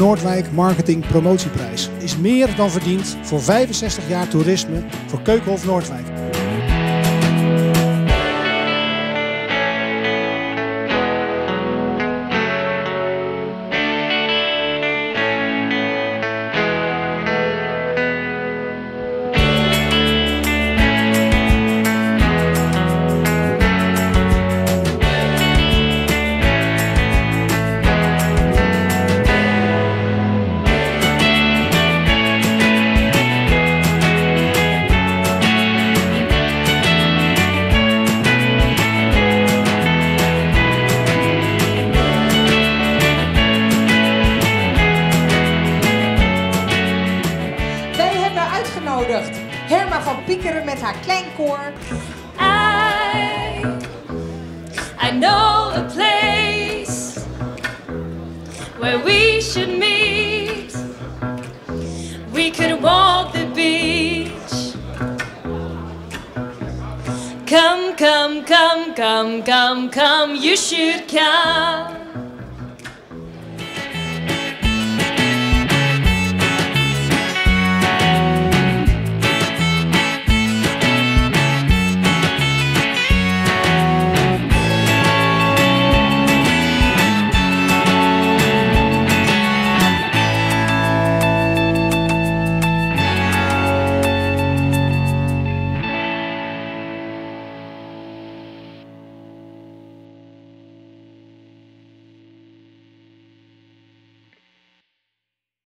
Noordwijk Marketing Promotieprijs is meer dan verdiend voor 65 jaar toerisme voor Keukenhof Noordwijk. Uitgenodigd Herma van Piekeren met haar kleinkoor. I know a place where we should meet. We could walk the beach. Come, come, come, come, come, come, you should come.